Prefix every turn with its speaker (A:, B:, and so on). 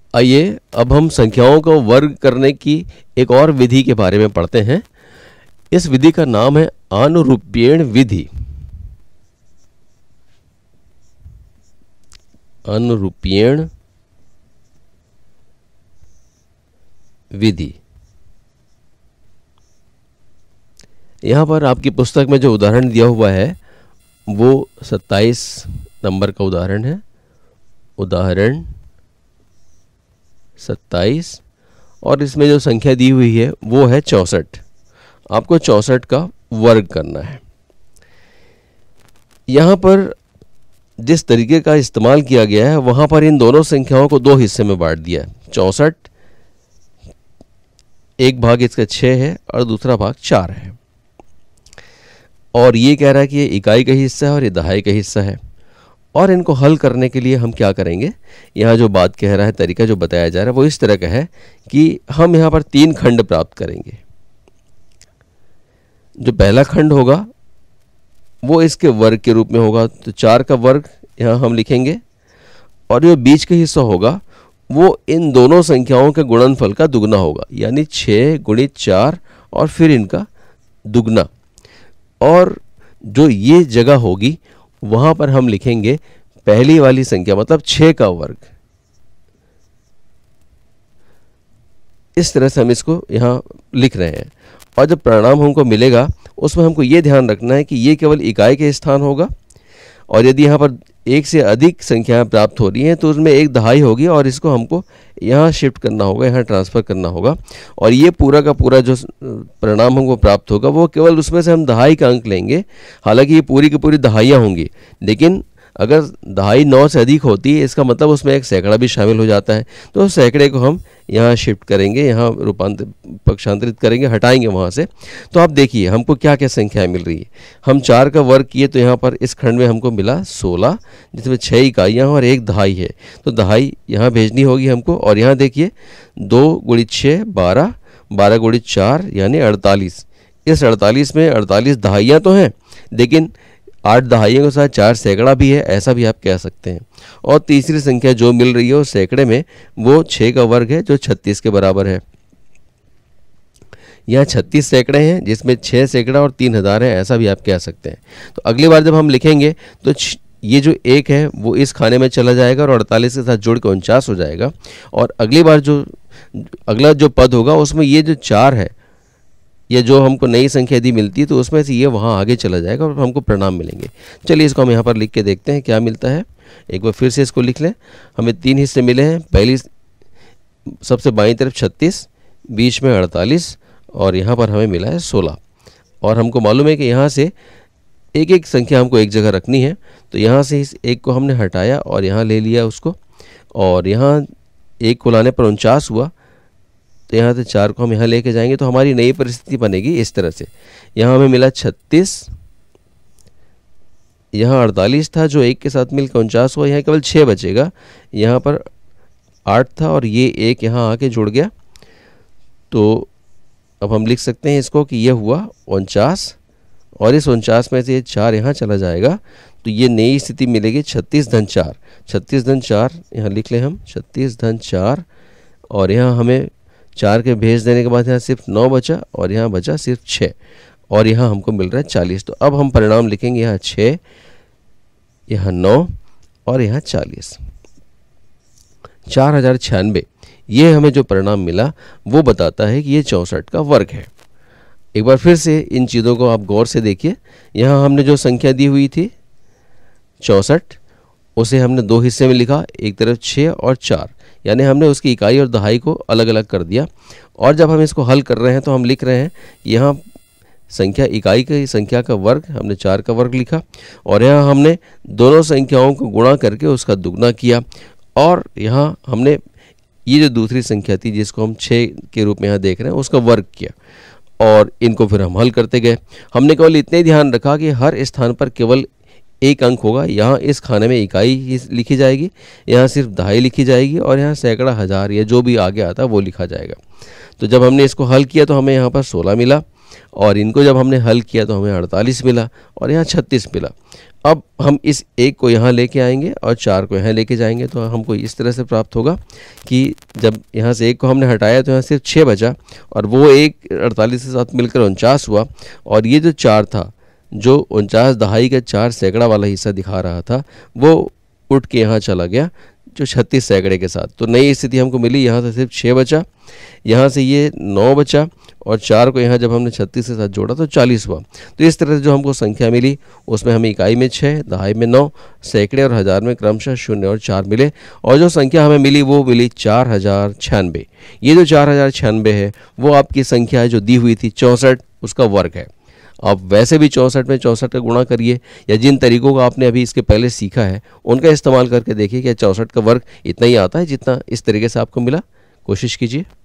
A: आइए अब हम संख्याओं को वर्ग करने की एक और विधि के बारे में पढ़ते हैं। इस विधि का नाम है अनुरूप्यण विधि। अनुरूप्यण विधि। यहाँ पर आपकी पुस्तक में जो उदाहरण दिया हुआ है वो 27 नंबर का उदाहरण है। उदाहरण 27 और इसमें जो संख्या दी हुई है वो है 64। आपको 64 का वर्ग करना है। यहाँ पर जिस तरीके का इस्तेमाल किया गया है वहाँ पर इन दोनों संख्याओं को दो हिस्से में बांट दिया है। 64 एक भाग इसका 6 है और दूसरा भाग 4 है। और ये कह रहा है कि ये इकाई का हिस्सा है और ये दहाई का हिस्सा है। और इनको हल करने के लिए हम क्या करेंगे, यहाँ जो बात कह रहा है, तरीका जो बताया जा रहा है वो इस तरह का है कि हम यहाँ पर 3 खंड प्राप्त करेंगे। जो पहला खंड होगा वो इसके वर्ग के रूप में होगा, तो 4 का वर्ग यहाँ हम लिखेंगे। और जो बीच का हिस्सा होगा वो इन दोनों संख्याओं के गुणनफल का दुगना होगा, यानी 6 गुणित 4 और फिर इनका दुगना। और जो ये जगह होगी वहाँ पर हम लिखेंगे पहली वाली संख्या मतलब 6 का वर्ग। इस तरह से हम इसको यहाँ लिख रहे हैं। और जब परिणाम हमको मिलेगा उसमें हमको ये ध्यान रखना है कि ये केवल इकाई के स्थान होगा, और यदि यहाँ पर एक से अधिक संख्याएं प्राप्त हो रही हैं तो उसमें एक दहाई होगी और इसको हमको यहाँ शिफ्ट करना होगा, यहाँ ट्रांसफ़र करना होगा। और ये पूरा का पूरा जो परिणाम हमको प्राप्त होगा वो केवल उसमें से हम दहाई का अंक लेंगे। हालांकि ये पूरी की पूरी दहाइयाँ होंगी, लेकिन अगर दहाई 9 से अधिक होती है इसका मतलब उसमें एक सैकड़ा भी शामिल हो जाता है। तो उस सैकड़े को हम यहाँ शिफ्ट करेंगे, यहाँ पक्षांतरित करेंगे, हटाएंगे वहाँ से। तो आप देखिए हमको क्या क्या संख्याएं मिल रही है। हम 4 का वर्ग किए तो यहाँ पर इस खंड में हमको मिला 16, जिसमें 6 इकाइयाँ और 1 दहाई है। तो दहाई यहाँ भेजनी होगी हमको। और यहाँ देखिए 2 गुणित 6 12, 12 गुणित 4 यानी 48। इस 48 में 48 दहाइयाँ तो हैं, लेकिन 8 दहाइयों के साथ 4 सैकड़ा भी है, ऐसा भी आप कह सकते हैं। और तीसरी संख्या जो मिल रही है उस सैकड़े में वो 6 का वर्ग है जो 36 के बराबर है। यहाँ 36 सैकड़े हैं जिसमें 6 सैकड़ा और 3000 है, ऐसा भी आप कह सकते हैं। तो अगली बार जब हम लिखेंगे तो ये जो 1 है वो इस खाने में चला जाएगा और 48 के साथ जोड़ के 49 हो जाएगा। और अगली बार जो अगला जो पद होगा उसमें ये जो 4 है, ये जो हमको नई संख्या यदि मिलती है तो उसमें से ये वहाँ आगे चला जाएगा और हमको परिणाम मिलेंगे। चलिए इसको हम यहाँ पर लिख के देखते हैं क्या मिलता है। एक बार फिर से इसको लिख लें। हमें 3 हिस्से मिले हैं। पहली सबसे बाईं तरफ 36, बीच में 48 और यहाँ पर हमें मिला है 16। और हमको मालूम है कि यहाँ से एक एक संख्या हमको एक जगह रखनी है। तो यहाँ से इस एक को हमने हटाया और यहाँ ले लिया उसको, और यहाँ एक को लाने पर 49 हुआ। तो यहाँ से 4 को हम यहाँ लेके जाएंगे तो हमारी नई परिस्थिति बनेगी इस तरह से। यहाँ हमें मिला 36, यहाँ 48 था जो 1 के साथ मिलकर 49 हुआ। यहाँ केवल 6 बचेगा। यहाँ पर 8 था और ये 1 यहाँ आके जुड़ गया। तो अब हम लिख सकते हैं इसको कि यह हुआ 49, और इस 49 में से ये 4 यहाँ चला जाएगा। तो ये नई स्थिति मिलेगी 36 धन 4। 36 धन 4 यहाँ लिख लें हम, 36 धन 4। और यहाँ हमें 4 के भेज देने के बाद यहाँ सिर्फ 9 बचा और यहाँ बचा सिर्फ 6, और यहाँ हमको मिल रहा है 40। तो अब हम परिणाम लिखेंगे, यहाँ 6, यहाँ 9 और यहाँ 40। 4096 ये हमें जो परिणाम मिला वो बताता है कि ये 64 का वर्ग है। एक बार फिर से इन चीज़ों को आप गौर से देखिए। यहाँ हमने जो संख्या दी हुई थी 64, उसे हमने 2 हिस्से में लिखा, एक तरफ 6 और 4, यानी हमने उसकी इकाई और दहाई को अलग अलग कर दिया। और जब हम इसको हल कर रहे हैं तो हम लिख रहे हैं यहाँ संख्या इकाई की संख्या का वर्ग हमने 4 का वर्ग लिखा, और यहाँ हमने दोनों संख्याओं को गुणा करके उसका दुगना किया। और यहाँ हमने ये जो दूसरी संख्या थी जिसको हम 6 के रूप में यहाँ देख रहे हैं उसका वर्ग किया, और इनको फिर हम हल करते गए। हमने केवल इतने ध्यान रखा कि हर स्थान पर केवल एक अंक होगा। यहाँ इस खाने में इकाई ही लिखी जाएगी, यहाँ सिर्फ दहाई लिखी जाएगी, और यहाँ सैकड़ा, हज़ार या जो भी आगे आता है वो लिखा जाएगा। तो जब हमने इसको हल किया तो हमें यहाँ पर 16 मिला, और इनको जब हमने हल किया तो हमें 48 मिला, और यहाँ 36 मिला। अब हम इस 1 को यहाँ लेके आएंगे और 4 को यहाँ लेके जाएंगे, तो हमको इस तरह से प्राप्त होगा कि जब यहाँ से 1 को हमने हटाया तो यहाँ सिर्फ 6 बचा, और वो 1 48 के साथ मिलकर 49 हुआ, और ये जो 4 था, जो 49 दहाई का 4 सैकड़ा वाला हिस्सा दिखा रहा था, वो उठ के यहाँ चला गया जो 36 सैकड़े के साथ। तो नई स्थिति हमको मिली, यहाँ से सिर्फ 6 बचा, यहाँ से ये 9 बचा, और 4 को यहाँ जब हमने 36 के साथ जोड़ा तो 40 हुआ। तो इस तरह से जो हमको संख्या मिली उसमें हमें इकाई में 6, दहाई में 9, सैकड़े और हज़ार में क्रमशः 0 और 4 मिले, और जो संख्या हमें मिली वो मिली 4096। ये जो 4096 है वो आपकी संख्या है जो दी हुई थी 64, उसका वर्ग है। आप वैसे भी 64 में 64 का गुणा करिए, या जिन तरीकों का आपने अभी इसके पहले सीखा है उनका इस्तेमाल करके देखिए कि 64 का वर्ग इतना ही आता है जितना इस तरीके से आपको मिला। कोशिश कीजिए।